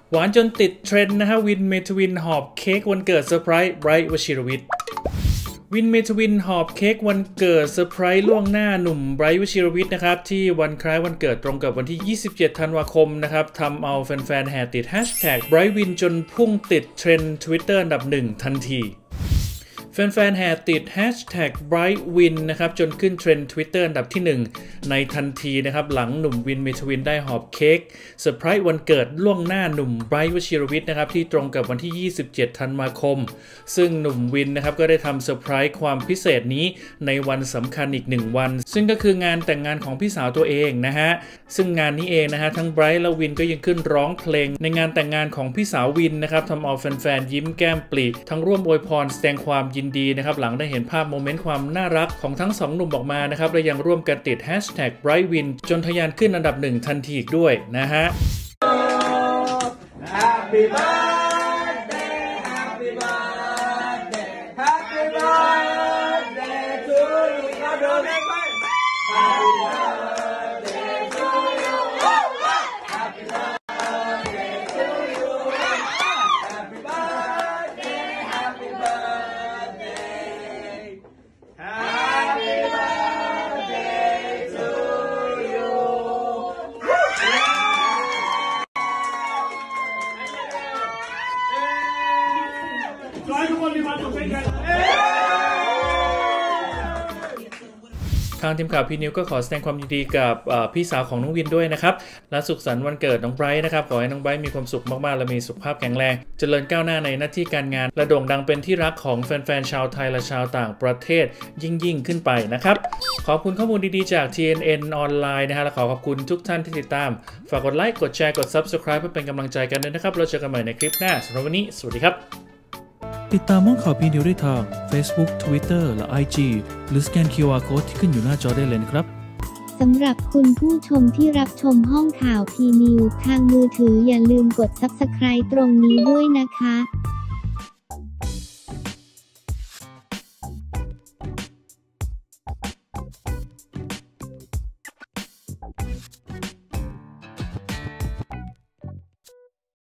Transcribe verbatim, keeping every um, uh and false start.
หวานจนติดเทรนด์นะฮะวินเมทวินหอบเค้กวันเกิดเซอร์ไพรส์ไบรท์วชิรวิทย์วินเมทวินหอบเค้กวันเกิดเซอร์ไพรส์ล่วงหน้าหนุ่มไบรท์วชิรวิทย์นะครับที่วันคล้ายวันเกิดตรงกับวันที่ยี่สิบเจ็ดธันวาคมนะครับทำเอาแฟนๆแห่ติดแฮชแท็กไบรท์วินจนพุ่งติดเทรนด์ Twitter อันดับหนึ่งทันทีแฟนๆแห่ติด แฮชแท็ก ไบรท์วิน นะครับจนขึ้นเทรนด์ Twitter อันดับที่หนึ่งในทันทีนะครับหลังหนุ่มวินเมทวินได้หอบเค้กเซอร์ไพรส์วันเกิดล่วงหน้าหนุ่มไบรท์วชิรวิทย์นะครับที่ตรงกับวันที่ยี่สิบเจ็ดธันวาคมซึ่งหนุ่มวินนะครับก็ได้ทำเซอร์ไพรส์ความพิเศษนี้ในวันสำคัญอีกหนึ่งวันซึ่งก็คืองานแต่งงานของพี่สาวตัวเองนะฮะซึ่งงานนี้เองนะฮะทั้งไบรท์และวินก็ยังขึ้นร้องเพลงในงานแต่งงานของพี่สาววินนะครับทำเอาแฟนๆยิ้มแก้มปริทั้งร่วมอวยพรแสดงความยินดีนะครับหลังได้เห็นภาพโมเมนต์ความน่ารักของทั้งสองหนุ่มออกมานะครับและยังร่วมกันติดแฮชแท็ก ไบรท์วิน จนทะยานขึ้นอันดับหนึ่งทันทีอีกด้วยนะฮะ Happy birthday Happy birthday Happy birthday to you Happy birthday to you Happy birthday to you Happy birthday Happy birthday Happy birthday to you ขอให้ทุกคนมีความสุขเช่นกันทางทีมข่าวพีนิวก็ขอแสดงความยินดีกับพี่สาวของน้องวินด้วยนะครับและสุขสันต์วันเกิดน้องไบรท์นะครับขอให้น้องไบรท์มีความสุขมากๆและมีสุขภาพแข็งแรงเจริญก้าวหน้าในหน้าที่การงานและโด่งดังเป็นที่รักของแฟนๆชาวไทยและชาวต่างประเทศยิ่งยิ่งขึ้นไปนะครับขอบคุณข้อมูลดีๆจาก ที เอ็น เอ็น ออนไลน์นะฮะและขอขอบคุณทุกท่านที่ติดตามฝากกดไลค์กดแชร์กด ซับสไครบ์ เพื่อเป็นกำลังใจกันด้วยนะครับเราเจอกันใหม่ในคลิปหน้าสำหรับวันนี้สวัสดีครับติดตามห้องข่าวพีนิวได้ทาง Facebook Twitter และ ไอ จี หรือสแกน คิว อาร์ Code ที่ขึ้นอยู่หน้าจอได้เลยนะครับสำหรับคุณผู้ชมที่รับชมห้องข่าวพีนิวทางมือถืออย่าลืมกด ซับสไครบ์ ตรงนี้ด้วยนะคะ